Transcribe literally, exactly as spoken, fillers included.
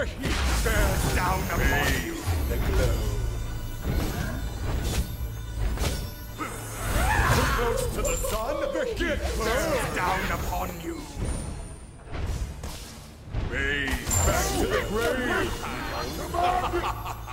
The heat bears down upon you. The glow. Too close to the sun, the heat bears down upon you. Bathe back to the grave.